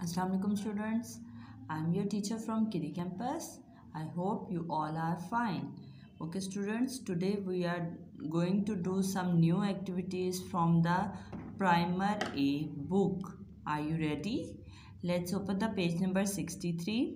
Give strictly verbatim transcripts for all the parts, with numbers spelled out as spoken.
Assalamu alaikum students. I am your teacher from Kiri campus. I hope you all are fine. Okay students, today we are going to do some new activities from the Primer A book. Are you ready? Let's open the page number sixty-three.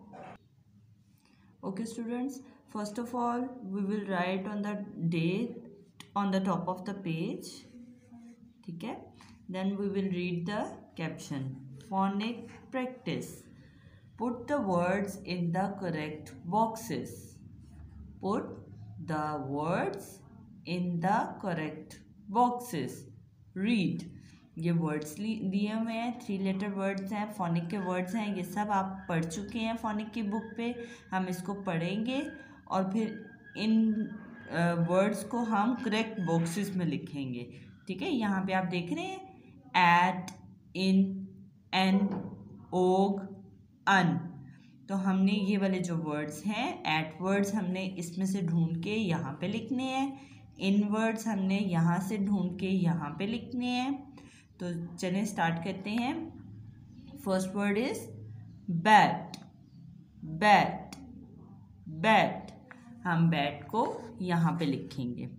Okay students, first of all we will write on the date on the top of the page. Okay? Then we will read the caption. Phonic practice. Put the words in the correct boxes. Put the words in the correct boxes. Read. ये words दिए हुए हैं, three letter words हैं, phonic के words हैं. ये सब आप पढ़ चुके हैं फोनिक की बुक पे. हम इसको पढ़ेंगे और फिर इन वर्ड्स uh, को हम करेक्ट बॉक्सेस में लिखेंगे. ठीक है, यहाँ पे आप देख रहे हैं एट, इन, एन, ओग, अन. तो हमने ये वाले जो वर्ड्स हैं एट वर्ड्स हमने इसमें से ढूंढ के यहाँ पे लिखने हैं. इन वर्ड्स हमने यहाँ से ढूंढ के यहाँ पे लिखने हैं. तो चलें स्टार्ट करते हैं. First word is bat. Bat bat हम बैट को यहाँ पे लिखेंगे.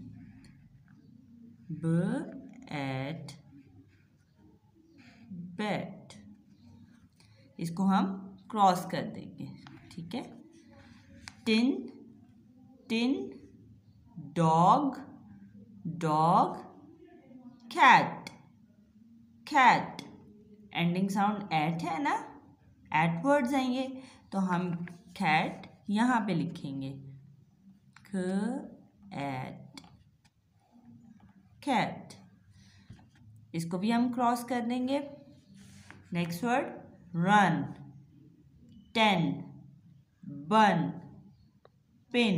ब एट बैट. इसको हम क्रॉस कर देंगे. ठीक है. Tin tin dog dog cat cat. Ending sound at है ना, एट वर्ड्स हैं ये, तो हम कैट यहाँ पे लिखेंगे. ख एट कैट. इसको भी हम क्रॉस कर देंगे. Next word run. Ten bun pin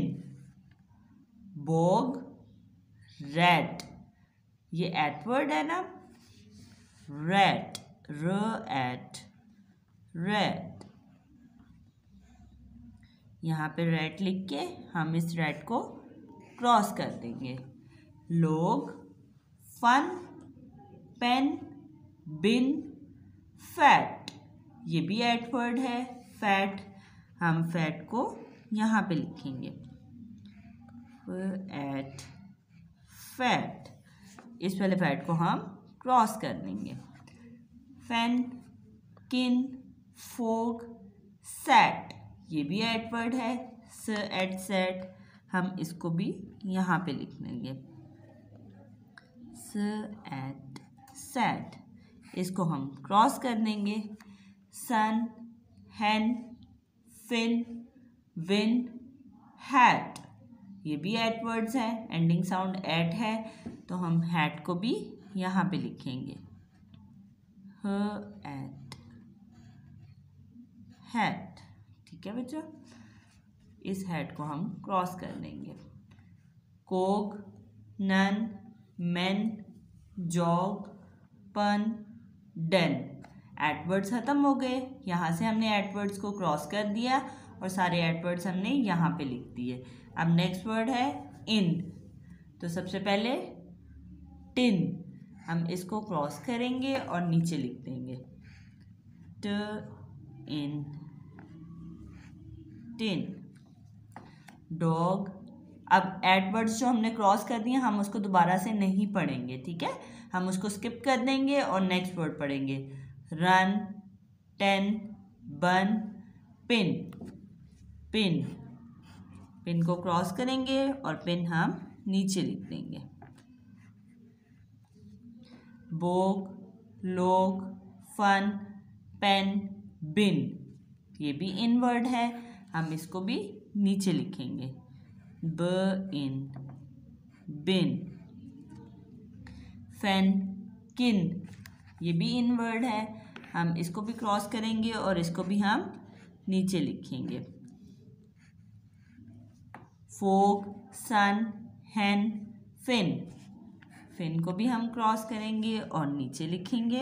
bog red. ये एट वर्ड है ना, रेड. र एट रेड. यहाँ पे रेड लिख के हम इस रेड को क्रॉस कर देंगे. लोग फन पेन बिन फैट. ये भी एट वर्ड है. फैट हम फैट को यहाँ पे लिखेंगे. At fat. इस वाले फैट को हम क्रॉस कर देंगे. फैन किन फोग सेट. ये भी एट वर्ड है. स एट सेट. हम इसको भी यहाँ पे लिख लेंगे. स एट सेट. इसको हम क्रॉस कर देंगे. Sun hen fin win hat. ये भी एट वर्ड्स हैं. एंडिंग साउंड एट है, तो हम हैट को भी यहाँ पे लिखेंगे. ह एट हैट. ठीक है बच्चों, इस हैट को हम क्रॉस कर देंगे. Cock nun men jog pun den. At words खत्म हो गए. यहाँ से हमने एडवर्ड्स को क्रॉस कर दिया और सारे एडवर्ड्स हमने यहाँ पे लिख दिए. अब नेक्स्ट वर्ड है इन. तो सबसे पहले टिन. हम इसको क्रॉस करेंगे और नीचे लिख देंगे. T in tin. डॉग. अब एडवर्ड्स जो हमने क्रॉस कर दिए हम उसको दोबारा से नहीं पढ़ेंगे. ठीक है, हम उसको स्किप कर देंगे और नेक्स्ट वर्ड पढ़ेंगे. Run ten bun pin. Pin pin को क्रॉस करेंगे और पिन हम नीचे लिख देंगे. बोग लोग फन पेन बिन. ये भी इन वर्ड है, हम इसको भी नीचे लिखेंगे. ब इन बिन. फैन किन. ये भी इन वर्ड है, हम इसको भी क्रॉस करेंगे और इसको भी हम नीचे लिखेंगे. फोक सन हैन फिन. फिन को भी हम क्रॉस करेंगे और नीचे लिखेंगे.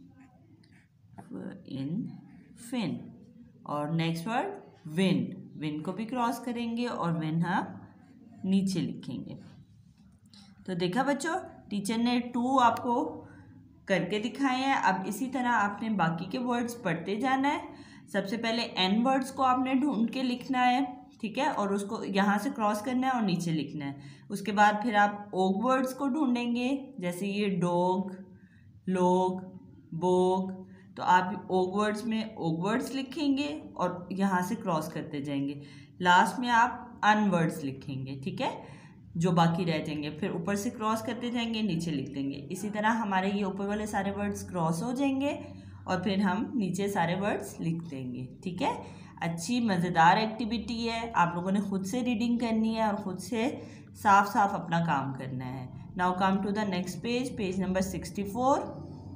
In fin. और नेक्स्ट वर्ड विन. विन को भी क्रॉस करेंगे और विन हम नीचे लिखेंगे. तो देखा बच्चों, टीचर ने टू आपको करके दिखाए हैं। अब इसी तरह आपने बाकी के वर्ड्स पढ़ते जाना है। सबसे पहले एन वर्ड्स को आपने ढूंढ के लिखना है, ठीक है, और उसको यहाँ से क्रॉस करना है और नीचे लिखना है। उसके बाद फिर आप ओग वर्ड्स को ढूंढेंगे, जैसे ये डॉग, लोग, बोग। तो आप ओग वर्ड्स में ओग वर्ड्स लिखेंगे और यहाँ से क्रॉस करते जाएंगे। लास्ट में आप अन वर्ड्स लिखेंगे, ठीक है, जो बाकी रह जाएंगे। फिर ऊपर से क्रॉस करते जाएंगे, नीचे लिख देंगे। इसी तरह हमारे ये ऊपर वाले सारे वर्ड्स क्रॉस हो जाएंगे और फिर हम नीचे सारे वर्ड्स लिख देंगे, ठीक है। अच्छी मज़ेदार एक्टिविटी है, आप लोगों ने खुद से रीडिंग करनी है और खुद से साफ साफ अपना काम करना है। Now come to the next page, page number sixty four.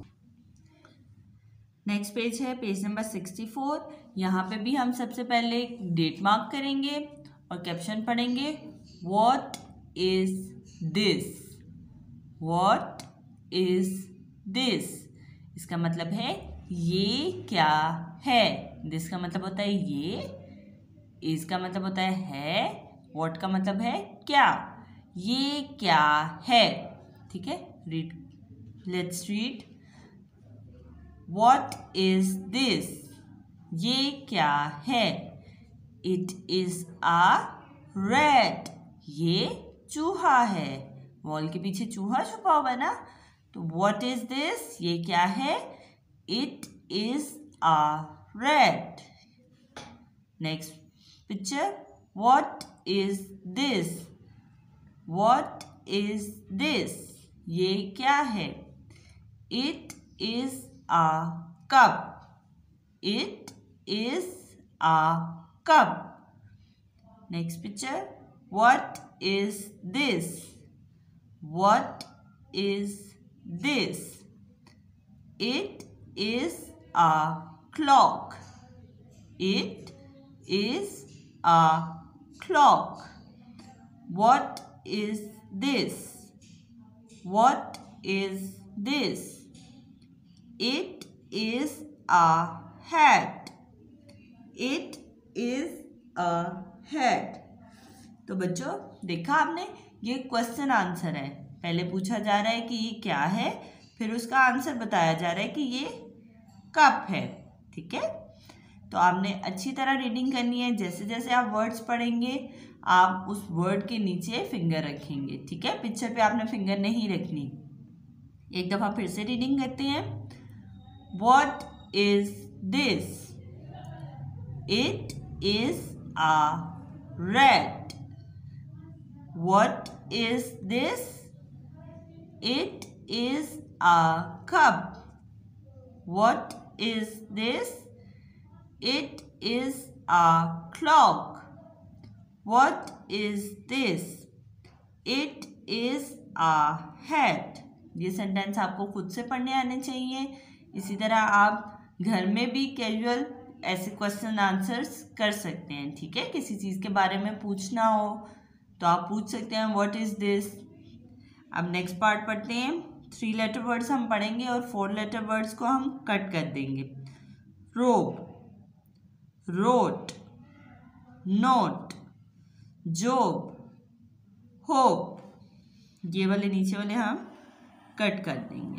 Next page है पेज नंबर सिक्सटी फोर। यहाँ पे भी हम सबसे पहले डेट मार्क करेंगे और कैप्शन पढ़ेंगे, what is this, what is this. इसका मतलब है ये क्या है। दिस का मतलब होता है ये, इज का मतलब होता है है, व्हाट का मतलब है क्या, ये क्या है, ठीक है। Read, let's read, what is this, ये क्या है। इट इज अ रैट, ये चूहा है। वॉल के पीछे चूहा छुपा हुआ है ना, तो व्हाट इज दिस, ये क्या है, it is a rat. Next picture, what is this, what is this, ये क्या है। It is a cup, it is a cup. Next picture, what is this, what is this, it is a clock, it is a clock. What is this, what is this, it is a hat, it is a hat. तो बच्चों देखा आपने, ये question answer है। पहले पूछा जा रहा है कि ये क्या है, फिर उसका आंसर बताया जा रहा है कि ये कप है, ठीक है। तो आपने अच्छी तरह रीडिंग करनी है। जैसे जैसे आप वर्ड्स पढ़ेंगे आप उस वर्ड के नीचे फिंगर रखेंगे, ठीक है। पिक्चर पे आपने फिंगर नहीं रखनी। एक दफ़ा फिर से रीडिंग करते हैं, what is this, it is a rat. What is this, it is a cup. What is this, it is a clock. What is this, it is a hat. ये सेंटेंस आपको खुद से पढ़ने आने चाहिए। इसी तरह आप घर में भी कैजुअल ऐसे क्वेश्चन आंसर्स कर सकते हैं, ठीक है। किसी चीज़ के बारे में पूछना हो तो आप पूछ सकते हैं, व्हाट इज दिस। अब नेक्स्ट पार्ट पढ़ते हैं। थ्री लेटर वर्ड्स हम पढ़ेंगे और फोर लेटर वर्ड्स को हम कट कर देंगे। रोब, रोट, नोट, जोब, होप, ये वाले नीचे वाले हम कट कर देंगे।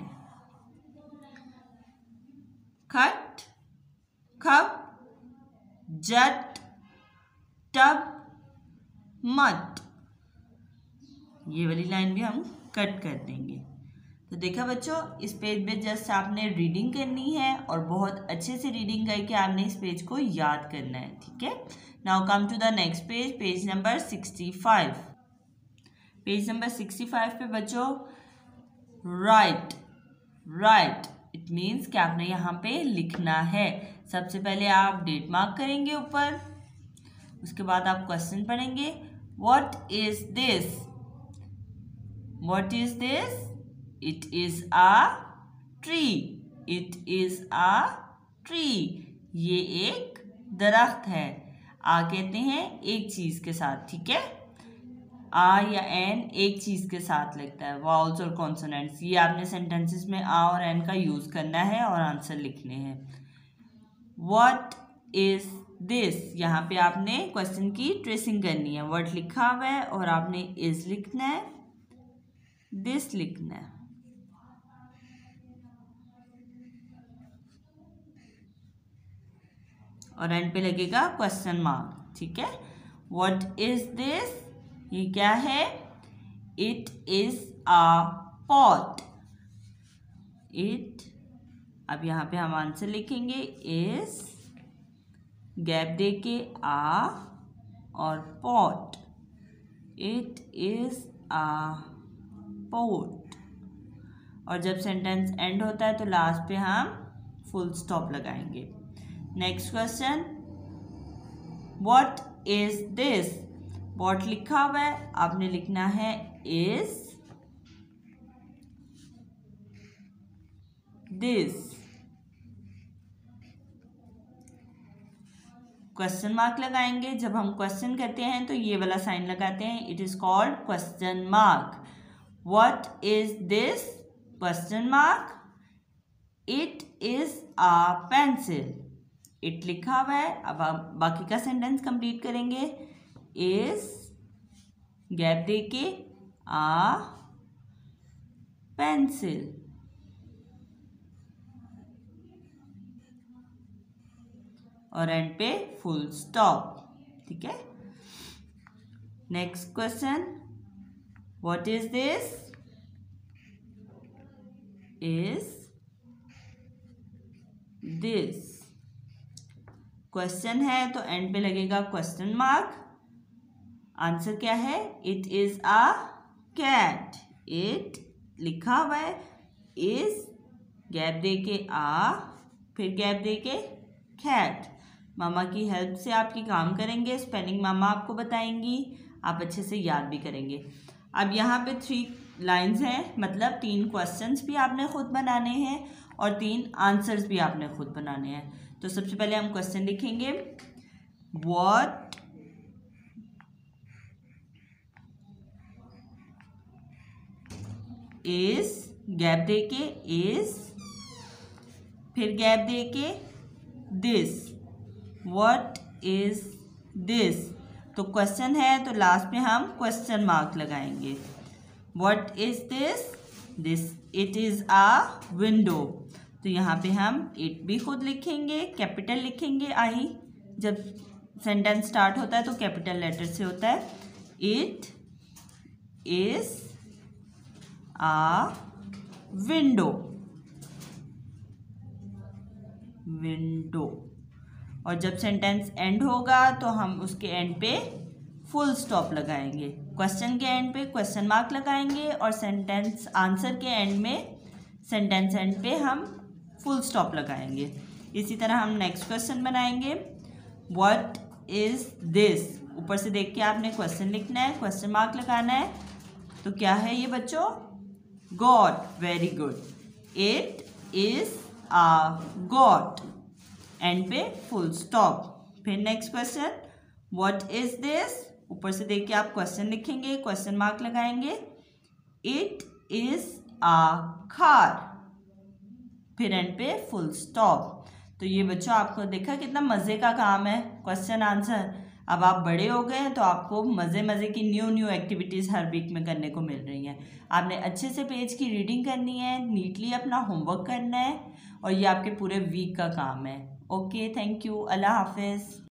खट, खप, जट, टब, मट, ये वाली लाइन भी हम कट कर देंगे। तो देखा बच्चों, इस पेज पे जस्ट आपने रीडिंग करनी है और बहुत अच्छे से रीडिंग करके आपने इस पेज को याद करना है, ठीक है। Now come to the next page, page number sixty five. Page number sixty five पे बच्चों राइट, राइट इट मीन्स कि आपने यहाँ पे लिखना है। सबसे पहले आप डेट मार्क करेंगे ऊपर, उसके बाद आप क्वेश्चन पढ़ेंगे, what is this, what is this, it is a tree, it is a tree, ये एक दरख्त है। आ कहते हैं एक चीज के साथ, ठीक है। आ या एन एक चीज के साथ लगता है, वाउल्स और कॉन्सोनेंट्स। ये आपने सेंटेंसेस में आ और एन का यूज करना है और आंसर लिखने हैं। व्हाट इज दिस, यहाँ पे आपने क्वेश्चन की ट्रेसिंग करनी है। वर्ड लिखा हुआ है और आपने इज लिखना है, दिस लिखना है। और एंड पे लगेगा क्वेश्चन मार्क, ठीक है। व्हाट इज दिस, ये क्या है, it is a pot, it, अब यहाँ पे हम आंसर लिखेंगे इज, गैप दे के आ और pot, it is a pot. और जब सेंटेंस एंड होता है तो लास्ट पे हम फुल स्टॉप लगाएंगे। Next question, what is this, what लिखा हुआ है, आपने लिखना है इज दिस, क्वेश्चन मार्क लगाएंगे। जब हम क्वेश्चन करते हैं तो ये वाला साइन लगाते हैं, it is called question mark. What is this, question mark, it is a pencil, it लिखा हुआ है। अब आप बाकी का सेंटेंस कंप्लीट करेंगे, इज, गैप दे के आ पेंसिल, और एंड पे फुल स्टॉप, ठीक है। Next question, what is this, is this, question है तो एंड पे लगेगा क्वेश्चन मार्क। आंसर क्या है, it is a cat, it लिखा हुआ है, इज, गैप दे के आ, फिर गैप दे के कैट। मामा की हेल्प से आपकी काम करेंगे, स्पेलिंग मामा आपको बताएंगी, आप अच्छे से याद भी करेंगे। अब यहाँ पे थ्री लाइंस हैं, मतलब तीन क्वेश्चंस भी आपने खुद बनाने हैं और तीन आंसर्स भी आपने खुद बनाने हैं। तो सबसे पहले हम क्वेश्चन लिखेंगे, व्हाट इज, गैप दे के इज, फिर गैप दे के दिस, व्हाट इज दिस। तो क्वेश्चन है तो लास्ट में हम क्वेश्चन मार्क लगाएंगे। What is this, this, it is a window, तो यहाँ पे हम इट भी खुद लिखेंगे, कैपिटल लिखेंगे आई, जब सेंटेंस स्टार्ट होता है तो कैपिटल लेटर से होता है। It is a window, window, और जब सेंटेंस एंड होगा तो हम उसके एंड पे फुल स्टॉप लगाएंगे। क्वेश्चन के एंड पे क्वेश्चन मार्क लगाएंगे और सेंटेंस आंसर के एंड में सेंटेंस एंड पे हम फुल स्टॉप लगाएंगे। इसी तरह हम नेक्स्ट क्वेश्चन बनाएंगे, व्हाट इज दिस, ऊपर से देख के आपने क्वेश्चन लिखना है, क्वेश्चन मार्क लगाना है। तो क्या है ये बच्चों, goat, very good, it is a goat, end पे फुल स्टॉप। फिर next question, what is this, ऊपर से देख के आप क्वेश्चन लिखेंगे, क्वेश्चन मार्क लगाएंगे, इट इज अ कार, फिर एंड पे फुल स्टॉप। तो ये बच्चों आपको देखा कितना मज़े का काम है क्वेश्चन आंसर। अब आप बड़े हो गए हैं तो आपको मज़े मज़े की न्यू न्यू एक्टिविटीज़ हर वीक में करने को मिल रही हैं। आपने अच्छे से पेज की रीडिंग करनी है, नीटली अपना होमवर्क करना है, और ये आपके पूरे वीक का काम है। ओके, थैंक यू, अल्लाह हाफिज़।